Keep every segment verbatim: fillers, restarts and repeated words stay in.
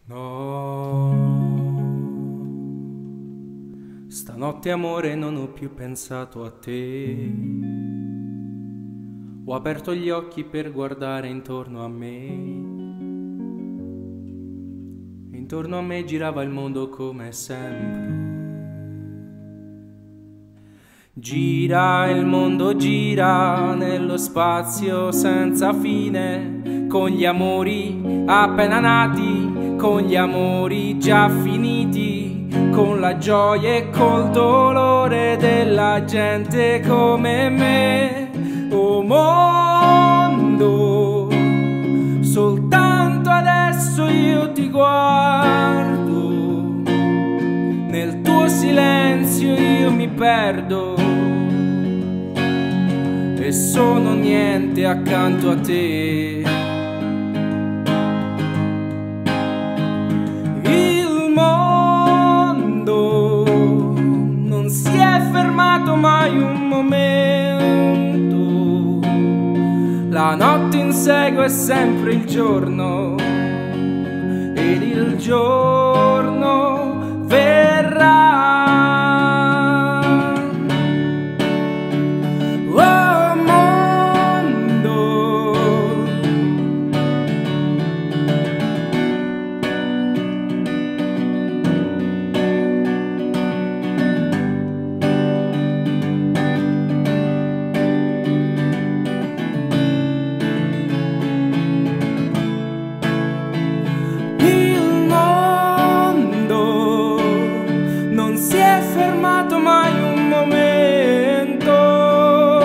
No, stanotte amore non ho più pensato a te. Ho aperto gli occhi per guardare intorno a me. E intorno a me girava il mondo come sempre. Gira il mondo, gira nello spazio senza fine, con gli amori appena nati, con gli amori già finiti, con la gioia e col dolore della gente come me. Oh mondo, soltanto adesso io ti guardo, nel tuo silenzio io mi perdo e sono niente accanto a te. Il mondo non si è fermato mai un momento, la notte insegue sempre il giorno ed il giorno verrà.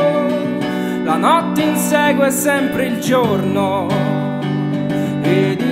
La notte insegue sempre il giorno ed